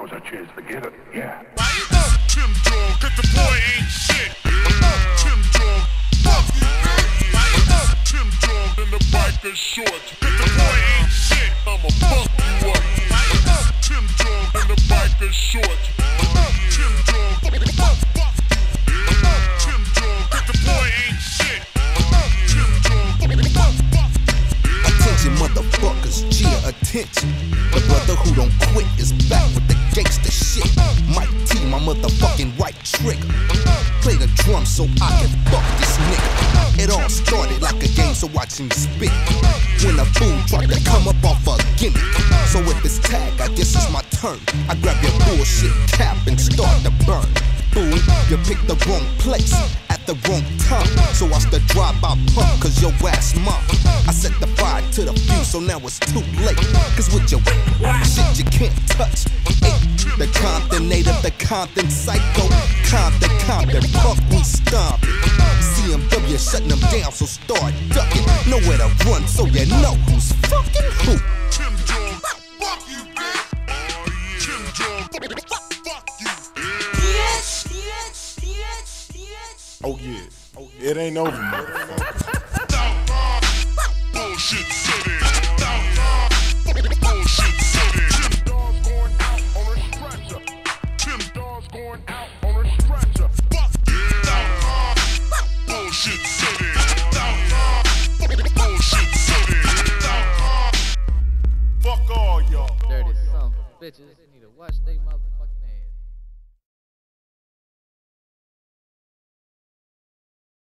was a chance to get it, yeah. Tim Dog, get the boy ain't shit. Tim Dog, fuck you. Tim Dog in the biker shorts. Get the boy ain't shit. I'ma fuck you up. Tim Dog in the biker shorts. Tim Dog, fuck you. Tim Dog, get the boy ain't shit. Tim Dog, fuck you. Attention motherfuckers, cheer attention. The brother who don't quit is back with the gangsta shit. Mike T, my motherfucking right trigger. Play the drum so I can fuck this nigga. It all started like a game, so watch him spit. When a fool tried to come up off a gimmick. So if it's tag, I guess it's my turn. I grab your bullshit cap and start to burn. Fool, you picked the wrong place at the wrong time. So I the drive-by pump, cause your ass mom. I set the fire to the fuse, so now it's too late. Cause with your shit you can't touch. The Compton native, the Compton psycho. Compton, punk, we stomp. CMW shutting them down, so start ducking. Nowhere to run, so you know who's fucking who. Tim Dog, fuck you, bitch. Tim Dog, fuck you. Oh yeah. It ain't over, motherfucker. Bullshit city. Bullshit city. Tim Dog's going out on a stretcher. Tim Dog's going out on a stretcher. Fuck you. Bullshit city. Bullshit city. Fuck all y'all. Dirty son of bitches. Need to watch they mother.